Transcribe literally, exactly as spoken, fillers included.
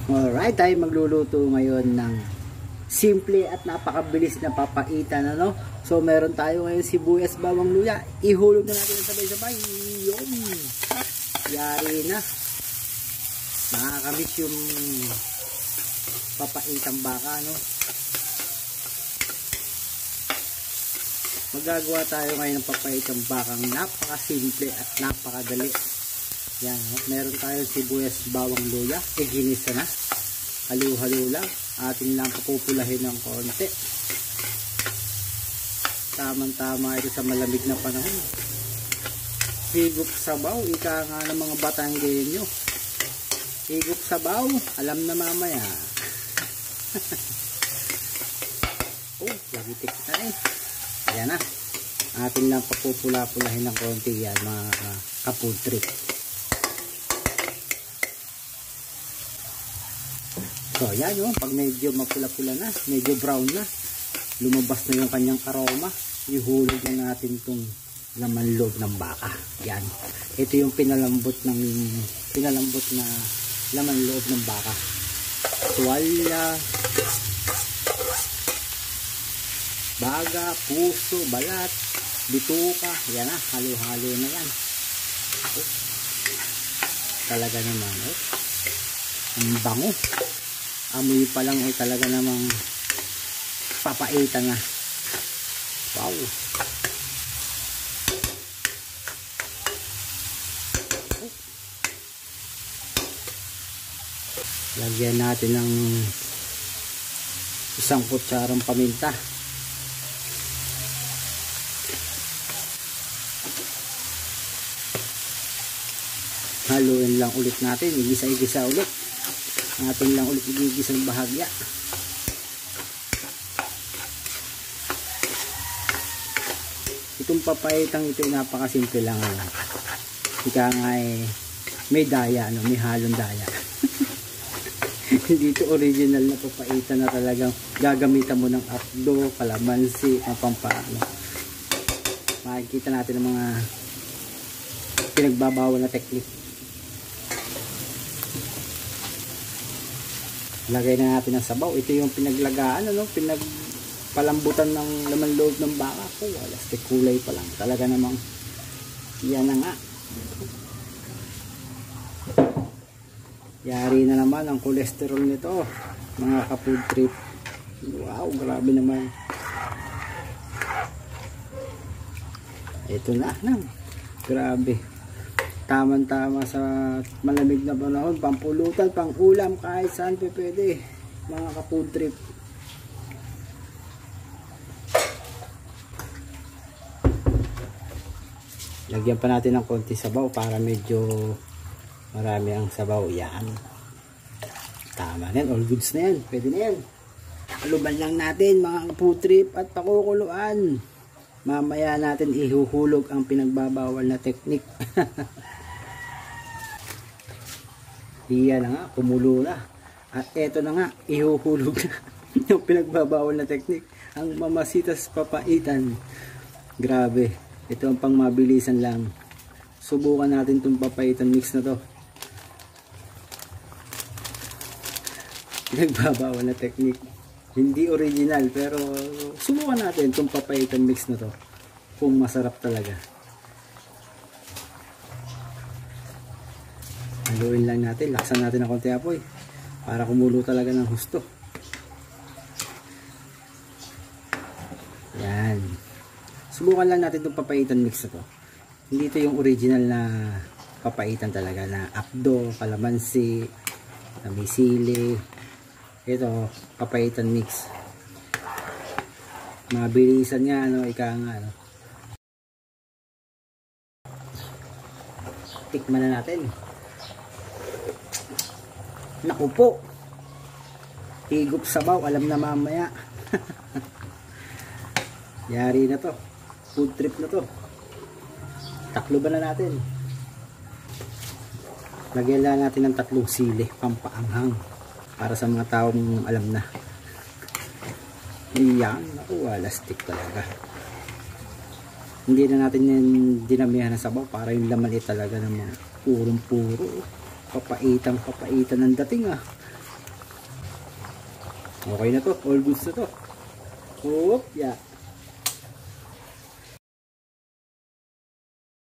Alright, tayo magluluto ngayon ng simple at napakabilis na papaitan, ano? So meron tayo ngayon sibuyas, bawang, luya. Ihulog na natin sabay-sabay. Yun. Yari na. Nakakamiss yung papaitang baka, no? Magagawa tayo ngayon ng papaitang bakang napakasimple at napakadali. Yan, no? Meron tayong sibuyas, bawang, luya. E ginisa na. Halo-halo lang. Ating lang papupulahin ng konti. Tamang-tama ito sa malamig na panahon. Higop sabaw, ika nga ng mga Batanggenyo. Higop sabaw, alam na mamaya. Oh, lagitik na eh. Ayan na. Ating lang papupula-pulahin ng konti yan, mga uh, ka-food trip. So, yan yun. Pag medyo mapula-pula na, medyo brown na, lumabas na yung kanyang aroma, ihulog na natin itong laman loob ng baka. Yan. Ito yung pinalambot ng pinalambot na laman loob ng baka. Tuwalya, baga, puso, balat, bituka. Yan na. Halo-halo na yan. Oh. Talaga naman. Oh. Ang bango. Amoy pa lang ay talaga namang papaitan na. Wow. Lagyan natin ng isang kutsarang paminta. Haluin lang ulit natin. Igisa-igisa ulit. Natin lang ulit igigis ang bahagya. Itong papaitang ito ay napakasimple lang. Ika nga eh, may daya, ano, may halong daya. Hindi ito original na papaitan na talagang gagamitan mo ng apdo, kalamansi, ang pampaano. Makikita natin ang mga pinagbabawal na teknik. Lagay na natin ng sabaw. Ito yung pinaglagaan, ano, pinagpalambutan ng laman loob ng baka. Oh, alas, kulay pa lang. Talaga namang yan na nga. Yari na naman ang cholesterol nito, mga ka-food trip. Wow, grabe naman. Ito na, na. Grabe. Tama-tama sa malamig na panahon, pampulutan, pang-ulam, kahit saan pwede, mga ka-food trip. Lagyan pa natin ng konti sabaw para medyo marami ang sabaw. Yan. Tama na yan, all goods na yan, pwede na yan. Aluban lang natin, mga ka-food trip, at pakukuluan. Mamaya natin ihuhulog ang pinagbabawal na teknik. Iyan na nga, kumulo na. At eto na nga, ihuhulog na yung pinagbabawal na teknik. Ang mamasitas papaitan. Grabe. Ito ang pang mabilisan lang. Subukan natin itong papaitan mix na to. Pinagbabawal na teknik. Hindi original, pero subukan natin itong papaitan mix na to. Kung masarap talaga. Haluin lang natin, laksan natin ng konti apoy para kumulo talaga ng husto. Yan. Subukan lang natin itong papaitan mix na to. Hindi ito yung original na papaitan talaga na apdo, kalamansi, na may sili. Ito, papaitan mix. Mabilisan nga, ano, ika nga, ano. Tikman na natin. Naku po. Higop sabaw, alam na mamaya. Yari na to. Food trip na to. Taklo ba na natin? Lagyan lang natin ng tatlong sili, pampaanghang. Para sa mga taong alam na. Iyan. Naku, alastik talaga. Hindi na natin yung dinamihan ng sabaw para yung laman eh talaga ng mga purong-puro. Papaitang papaitan ng dating ah. Okay na to. All goods na to. Oop, yeah.